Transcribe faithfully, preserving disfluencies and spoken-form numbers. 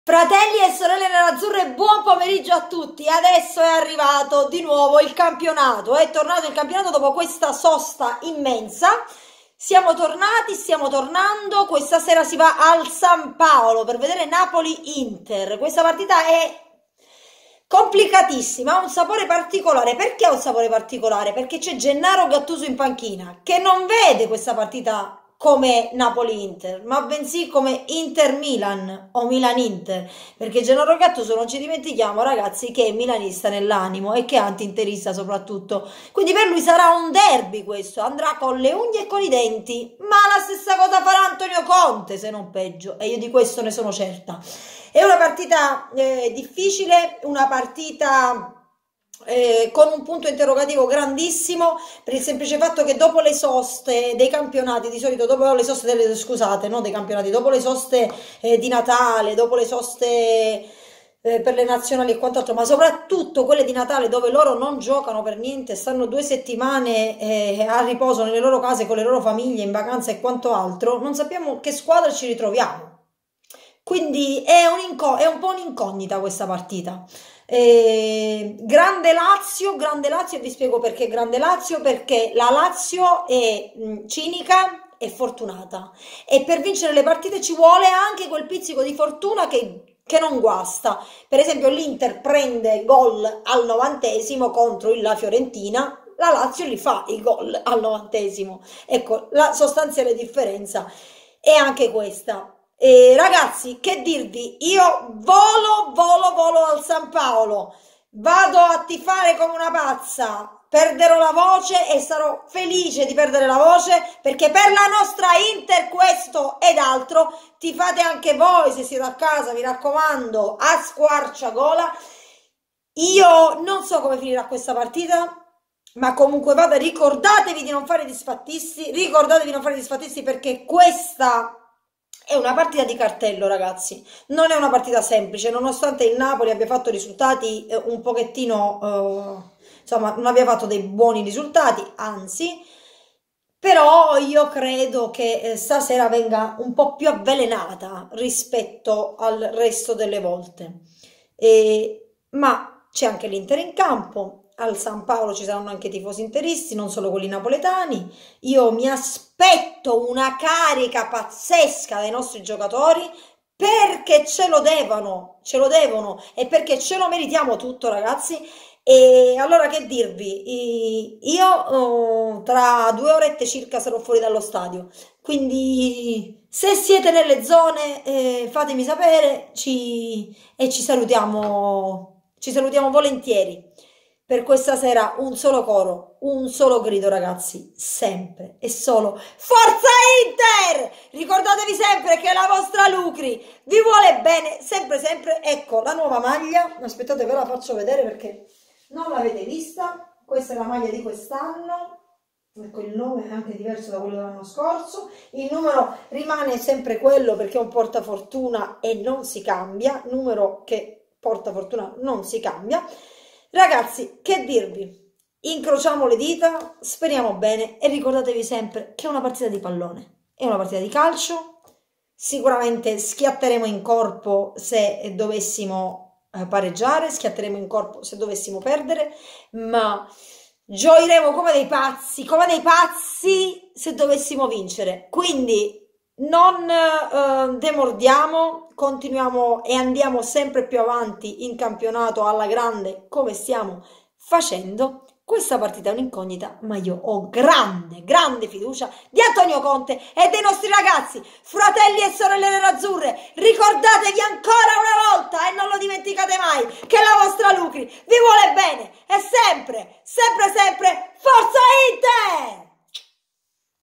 Fratelli e sorelle nerazzurre, buon pomeriggio a tutti. Adesso è arrivato di nuovo il campionato. È tornato il campionato dopo questa sosta immensa. Siamo tornati, stiamo tornando. Questa sera si va al San Paolo per vedere Napoli-Inter. Questa partita è complicatissima, ha un sapore particolare. Perché ha un sapore particolare? Perché c'è Gennaro Gattuso in panchina, che non vede questa partita come Napoli-Inter, ma bensì come Inter-Milan o Milan-Inter, perché Gennaro Gattuso, non ci dimentichiamo ragazzi, che è milanista nell'animo e che è anti-interista soprattutto, quindi per lui sarà un derby questo, andrà con le unghie e con i denti, ma la stessa cosa farà Antonio Conte, se non peggio, e io di questo ne sono certa. È una partita eh, difficile, una partita Eh, con un punto interrogativo grandissimo, per il semplice fatto che dopo le soste dei campionati, di solito dopo le soste delle, scusate, no, dei campionati, dopo le soste eh, di Natale, dopo le soste eh, per le nazionali e quant'altro, ma soprattutto quelle di Natale dove loro non giocano per niente, stanno due settimane eh, a riposo nelle loro case con le loro famiglie, in vacanza e quanto altro, non sappiamo che squadra ci ritroviamo. Quindi è un, è un po' un'incognita questa partita. Eh, grande Lazio, grande Lazio, e vi spiego perché grande Lazio, perché la Lazio è mh, cinica e fortunata, e per vincere le partite ci vuole anche quel pizzico di fortuna che, che non guasta. Per esempio l'Inter prende gol al novantesimo contro la Fiorentina, la Lazio li fa i gol al novantesimo. Ecco, la sostanziale differenza è anche questa. Eh, ragazzi, che dirvi, io volo, volo, volo al San Paolo, vado a tifare come una pazza, perderò la voce e sarò felice di perdere la voce, perché per la nostra Inter questo ed altro tifate anche voi se siete a casa, mi raccomando, a squarciagola. Io non so come finirà questa partita, ma comunque vada, ricordatevi di non fare disfattisti, ricordatevi di non fare disfattisti, perché questa è una partita di cartello, ragazzi, non è una partita semplice, nonostante il Napoli abbia fatto risultati eh, un pochettino, eh, insomma, non abbia fatto dei buoni risultati, anzi, però io credo che eh, stasera venga un po' più avvelenata rispetto al resto delle volte. E, ma c'è anche l'Inter in campo. Al San Paolo ci saranno anche tifosi interisti, non solo quelli napoletani. Io mi aspetto una carica pazzesca dai nostri giocatori, perché ce lo devono, ce lo devono e perché ce lo meritiamo tutto, ragazzi. E allora che dirvi, io oh, tra due orette circa sarò fuori dallo stadio, quindi se siete nelle zone eh, fatemi sapere ci, e ci salutiamo, ci salutiamo volentieri. Per questa sera un solo coro, un solo grido, ragazzi, sempre e solo Forza Inter! Ricordatevi sempre che la vostra Lucri vi vuole bene, sempre sempre. Ecco la nuova maglia, aspettate ve la faccio vedere perché non l'avete vista, questa è la maglia di quest'anno, ecco il nome è anche diverso da quello dell'anno scorso, il numero rimane sempre quello perché è un portafortuna e non si cambia, numero che porta fortuna non si cambia. Ragazzi, che dirvi? Incrociamo le dita, speriamo bene e ricordatevi sempre che è una partita di pallone, è una partita di calcio, sicuramente schiatteremo in corpo se dovessimo pareggiare, schiatteremo in corpo se dovessimo perdere, ma gioiremo come dei pazzi, come dei pazzi se dovessimo vincere. Quindi non eh, demordiamo, continuiamo e andiamo sempre più avanti in campionato alla grande come stiamo facendo. Questa partita è un'incognita, ma io ho grande, grande fiducia di Antonio Conte e dei nostri ragazzi, fratelli e sorelle nerazzurre. Ricordatevi ancora una volta e non lo dimenticate mai che la vostra Lucri vi vuole bene e sempre, sempre, sempre Forza Inter!